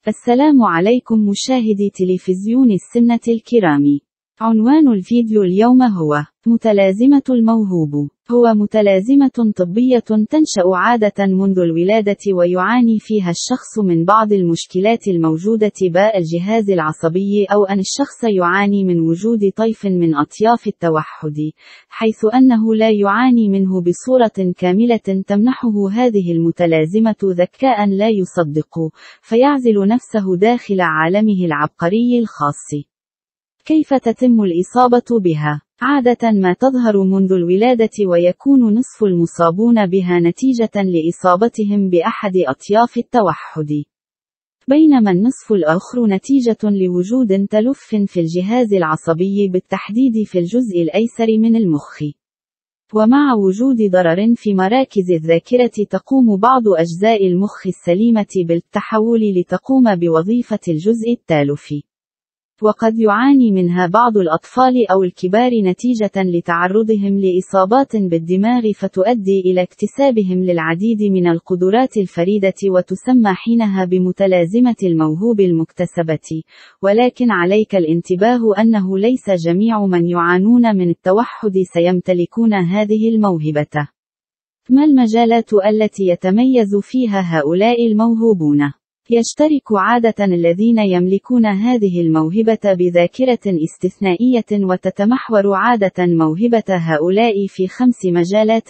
السلام عليكم مشاهدي تلفزيون السمنة الكرام. عنوان الفيديو اليوم هو متلازمة الموهوب. هو متلازمة طبية تنشأ عادة منذ الولادة ويعاني فيها الشخص من بعض المشكلات الموجودة بالجهاز العصبي أو أن الشخص يعاني من وجود طيف من أطياف التوحد، حيث أنه لا يعاني منه بصورة كاملة تمنحه هذه المتلازمة ذكاء لا يصدق، فيعزل نفسه داخل عالمه العبقري الخاص. كيف تتم الإصابة بها؟ عادة ما تظهر منذ الولادة ويكون نصف المصابون بها نتيجة لإصابتهم بأحد أطياف التوحد، بينما النصف الآخر نتيجة لوجود تلف في الجهاز العصبي بالتحديد في الجزء الأيسر من المخ. ومع وجود ضرر في مراكز الذاكرة تقوم بعض أجزاء المخ السليمة بالتحول لتقوم بوظيفة الجزء التالف، وقد يعاني منها بعض الأطفال أو الكبار نتيجة لتعرضهم لإصابات بالدماغ فتؤدي إلى اكتسابهم للعديد من القدرات الفريدة وتسمى حينها بمتلازمة الموهوب المكتسبة. ولكن عليك الانتباه أنه ليس جميع من يعانون من التوحد سيمتلكون هذه الموهبة. ما المجالات التي يتميز فيها هؤلاء الموهوبون؟ يشترك عادة الذين يملكون هذه الموهبة بذاكرة استثنائية، وتتمحور عادة موهبة هؤلاء في 5 مجالات: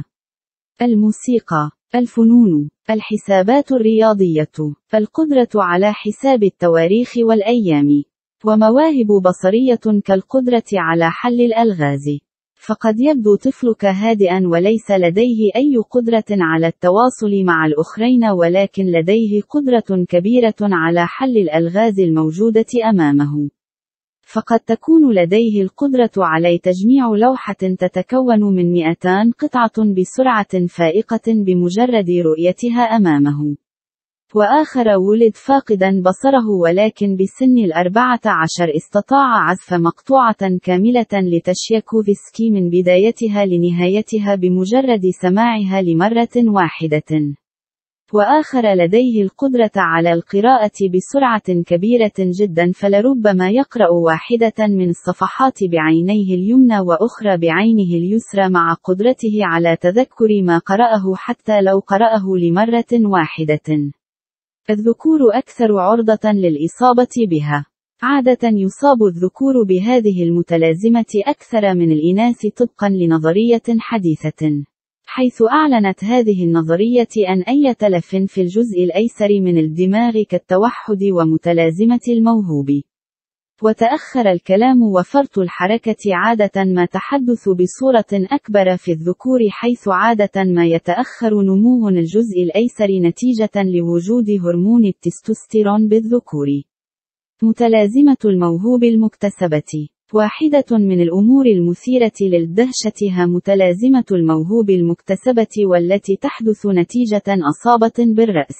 الموسيقى، الفنون، الحسابات الرياضية، القدرة على حساب التواريخ والأيام، ومواهب بصرية كالقدرة على حل الألغاز. فقد يبدو طفلك هادئا وليس لديه أي قدرة على التواصل مع الآخرين، ولكن لديه قدرة كبيرة على حل الألغاز الموجودة أمامه. فقد تكون لديه القدرة على تجميع لوحة تتكون من 200 قطعة بسرعة فائقة بمجرد رؤيتها أمامه. وآخر ولد فاقدا بصره، ولكن بسن 14 استطاع عزف مقطوعة كاملة لتشيكوفسكي من بدايتها لنهايتها بمجرد سماعها لمرة واحدة. وآخر لديه القدرة على القراءة بسرعة كبيرة جدا، فلربما يقرأ واحدة من الصفحات بعينيه اليمنى وأخرى بعينه اليسرى، مع قدرته على تذكر ما قرأه حتى لو قرأه لمرة واحدة. الذكور أكثر عرضة للإصابة بها. عادة يصاب الذكور بهذه المتلازمة أكثر من الإناث طبقا لنظرية حديثة، حيث أعلنت هذه النظرية أن أي تلف في الجزء الأيسر من الدماغ كالتوحد ومتلازمة الموهوب وتأخر الكلام وفرط الحركة عادة ما تحدث بصورة أكبر في الذكور، حيث عادة ما يتأخر نمو الجزء الأيسر نتيجة لوجود هرمون التستوستيرون بالذكور. متلازمة الموهوب المكتسبة. واحدة من الأمور المثيرة للدهشة هي متلازمة الموهوب المكتسبة، والتي تحدث نتيجة إصابة بالرأس.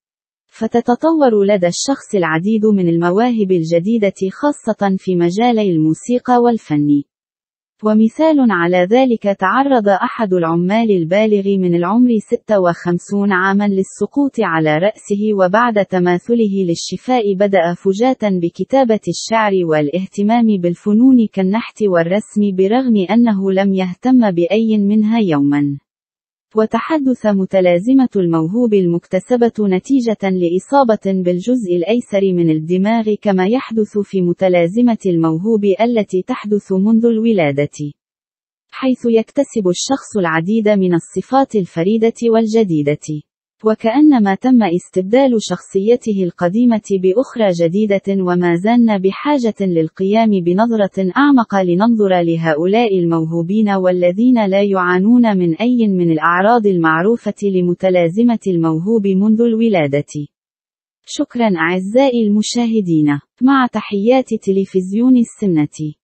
فتتطور لدى الشخص العديد من المواهب الجديدة، خاصة في مجالي الموسيقى والفن. ومثال على ذلك، تعرض أحد العمال البالغ من العمر 56 عاما للسقوط على رأسه، وبعد تماثله للشفاء بدأ فجاة بكتابة الشعر والاهتمام بالفنون كالنحت والرسم، برغم أنه لم يهتم بأي منها يوما. وتحدث متلازمة الموهوب المكتسبة نتيجة لإصابة بالجزء الأيسر من الدماغ، كما يحدث في متلازمة الموهوب التي تحدث منذ الولادة، حيث يكتسب الشخص العديد من الصفات الفريدة والجديدة، وكأنما تم استبدال شخصيته القديمة بأخرى جديدة. وما زلنا بحاجة للقيام بنظرة أعمق لننظر لهؤلاء الموهوبين والذين لا يعانون من أي من الأعراض المعروفة لمتلازمة الموهوب منذ الولادة. شكرا أعزائي المشاهدين، مع تحيات تلفزيون السمنة.